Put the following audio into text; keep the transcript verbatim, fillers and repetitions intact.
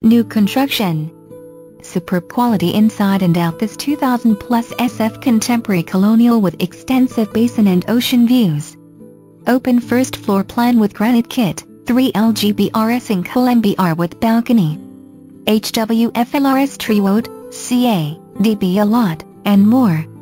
New construction. Superb quality inside and out. This two thousand plus S F contemporary Colonial with extensive basin and ocean views. Open first floor plan with granite kit, three L G B R S incl M B R with balcony. H W F L R S thruout, C A, D B a lot, and more.